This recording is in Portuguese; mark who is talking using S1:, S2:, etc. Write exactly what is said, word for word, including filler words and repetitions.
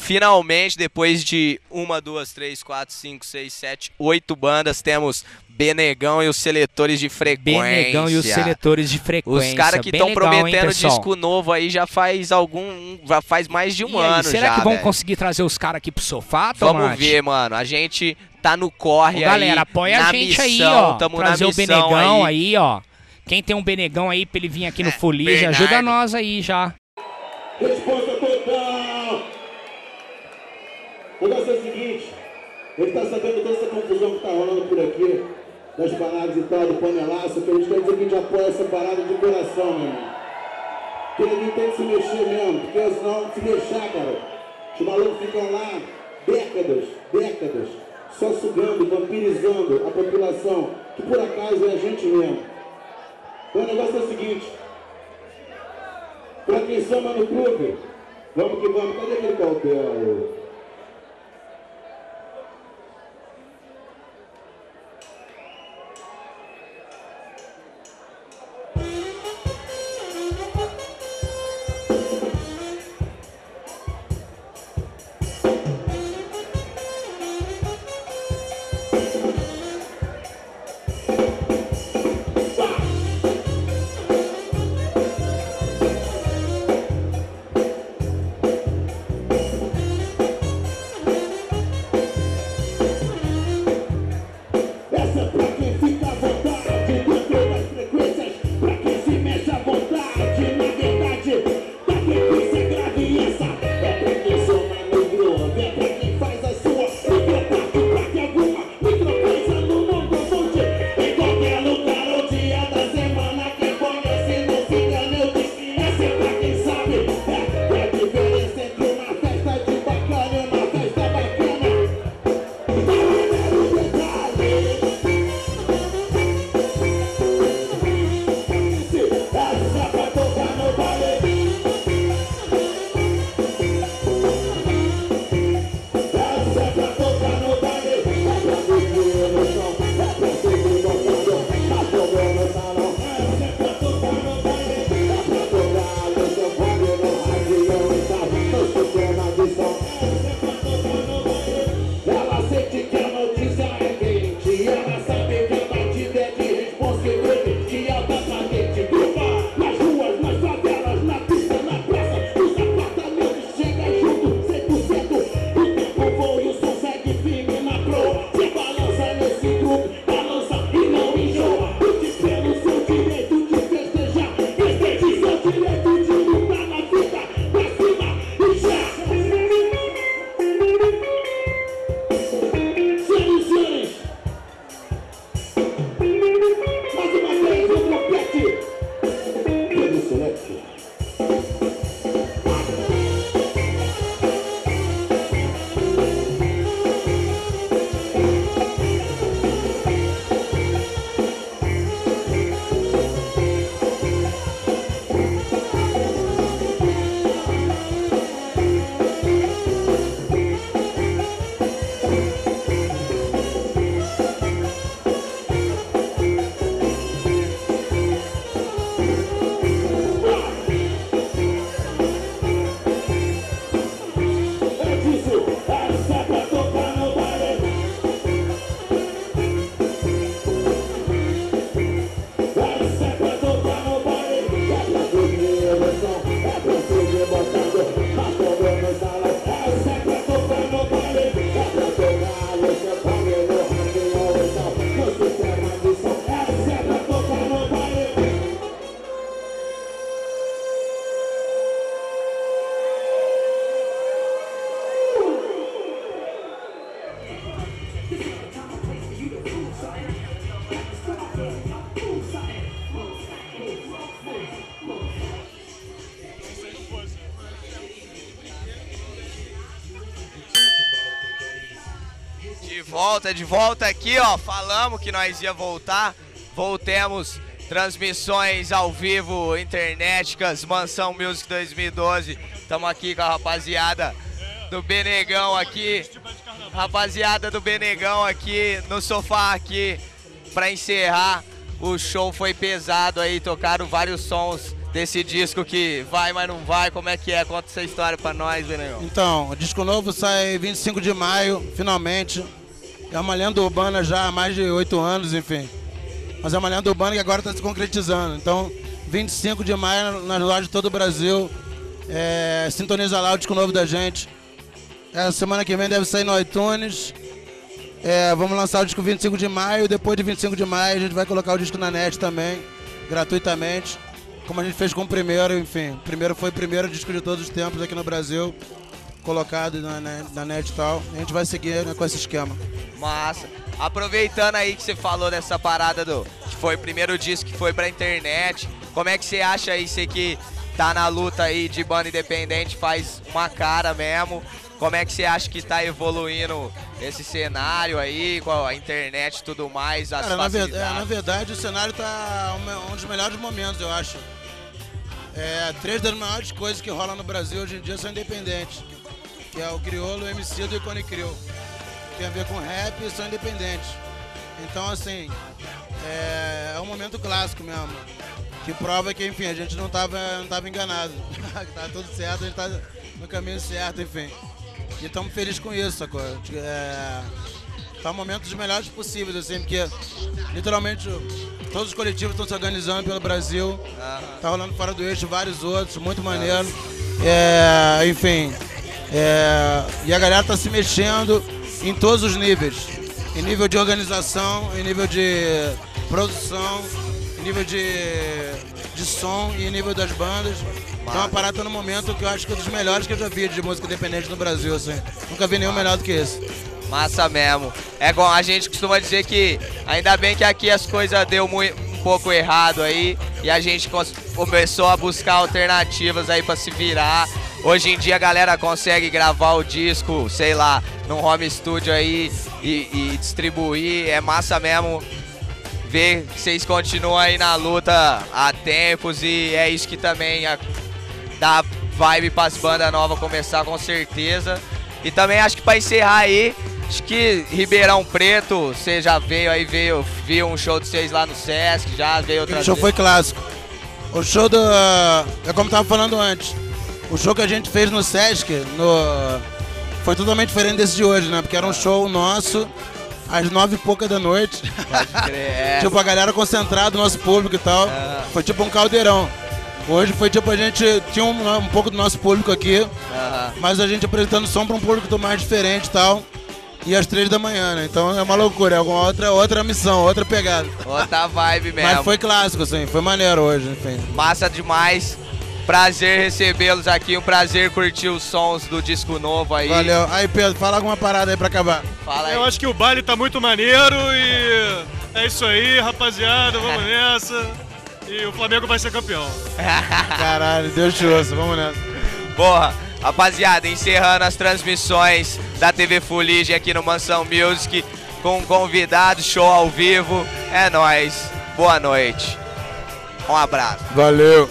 S1: finalmente, depois de uma, duas, três, quatro, cinco, seis, sete, oito bandas, temos Benegão e os Seletores de Frequência.
S2: Benegão e os Seletores de Frequência.
S1: Os caras que estão prometendo hein, disco novo aí já faz algum, já faz mais de um
S2: e aí,
S1: ano
S2: será
S1: já,
S2: que vão
S1: véio?
S2: conseguir trazer os caras aqui pro sofá, Tomate?
S1: Vamos ver, mano. A gente tá no corre
S2: Ô,
S1: aí.
S2: Galera, apoia a gente
S1: missão,
S2: aí, ó.
S1: Tamo
S2: trazer
S1: na
S2: o Benegão
S1: aí.
S2: aí, ó. Quem tem um Benegão aí pra ele vir aqui no
S1: é,
S2: Folia, ajuda nós aí já.
S3: Resposta total! O negócio é o seguinte, ele tá sabendo toda essa confusão que tá rolando por aqui, das paradas e tal, do panelaço, que a gente quer dizer que a gente apoia essa parada de coração, meu irmão. Que ninguém tem que se mexer mesmo, porque senão se deixar, cara, os malucos ficam lá décadas, décadas, só sugando, vampirizando a população, que por acaso é a gente mesmo. Então o negócio é o seguinte, pra quem soma no clube, vamos que vamos, cadê aquele papel?
S1: De volta, de volta aqui, ó. Falamos que nós ia voltar. Voltemos. Transmissões ao vivo, internéticas, Mansão Music dois mil e doze. Estamos aqui com a rapaziada do Benegão aqui. Rapaziada do Benegão aqui no sofá aqui. Pra encerrar, o show foi pesado aí. Tocaram vários sons desse disco que vai, mas não vai, como é que é? Conta essa história pra nós, Benegão.
S3: Então, o disco novo sai vinte e cinco de maio, finalmente. É uma lenda urbana já há mais de oito anos, enfim. Mas é uma lenda urbana que agora está se concretizando. Então, vinte e cinco de maio, nas lojas de todo o Brasil. É, sintoniza lá o disco novo da gente. Essa semana que vem deve sair no iTunes. É, vamos lançar o disco vinte e cinco de maio. Depois de vinte e cinco de maio, a gente vai colocar o disco na net também, gratuitamente. Como a gente fez com o primeiro, enfim. O primeiro foi o primeiro disco de todos os tempos aqui no Brasil, colocado na, na, na net e tal. A gente vai seguir, né, com esse esquema.
S1: Massa. Aproveitando aí que você falou dessa parada do que foi o primeiro disco que foi pra internet, como é que você acha aí, você que tá na luta aí de banda independente, faz uma cara mesmo, como é que você acha que tá evoluindo esse cenário aí, com a internet e tudo mais, as
S3: Cara, na
S1: facilidades?
S3: verdade, na verdade, o cenário tá um, um dos melhores momentos, eu acho. É, três das maiores coisas que rolam no Brasil hoje em dia são independentes, que é o Criolo, o Emicida e o Cone Crew. Tem a ver com rap e são independentes. Então, assim, é, é um momento clássico mesmo, que prova que, enfim, a gente não estava não tava enganado, que tá tudo certo, a gente tá no caminho certo, enfim. E estamos felizes com isso, sacou? É, tá um momento dos melhores possíveis, assim, porque, literalmente, todos os coletivos estão se organizando pelo Brasil, tá rolando fora do eixo vários outros, muito maneiro. É, enfim, é, e a galera tá se mexendo em todos os níveis, em nível de organização, em nível de produção, em nível de, de som e em nível das bandas. Então a parada tá no momento que eu acho que é um dos melhores que eu já vi de música independente no Brasil, assim. Nunca vi nenhum melhor do que esse.
S1: Massa mesmo. É igual a gente costuma dizer que ainda bem que aqui as coisas deu muito, um pouco errado aí e a gente começou a buscar alternativas aí pra se virar. Hoje em dia a galera consegue gravar o disco, sei lá, num home studio aí e, e distribuir. É massa mesmo ver que vocês continuam aí na luta há tempos e é isso que também a, dá vibe pras bandas novas começar com certeza. E também acho que pra encerrar aí, acho que Ribeirão Preto, você já veio aí, veio, viu um show de vocês lá no Sesc, já veio outra
S3: vez. O show foi clássico. O show do... é como eu tava falando antes. O show que a gente fez no Sesc no, foi totalmente diferente desse de hoje, né? Porque era um show nosso às nove e pouca da noite.
S1: Pode crer.
S3: Tipo, a galera concentrada, o nosso público e tal. É. Foi tipo um caldeirão. Hoje foi tipo, a gente tinha um, um pouco do nosso público aqui, uhum. mas a gente apresentando som para um público mais diferente e tal. E às três da manhã, né? Então é uma loucura, é uma outra, outra missão, outra pegada.
S1: Outra vibe mesmo.
S3: Mas foi clássico, assim, foi maneiro hoje, enfim.
S1: Massa demais. Prazer recebê-los aqui, um prazer curtir os sons do disco novo aí.
S3: Valeu. Aí, Pedro, fala alguma parada aí pra acabar.
S1: Fala aí.
S4: Eu acho que o baile tá muito maneiro e é isso aí, rapaziada, vamos nessa. E o Flamengo vai ser campeão.
S3: Caralho, Deus te ouça, vamos nessa.
S1: Porra, rapaziada, encerrando as transmissões da T V Fuligem aqui no Mansão Music, com um convidado, show ao vivo. É nóis, boa noite. Um abraço.
S3: Valeu.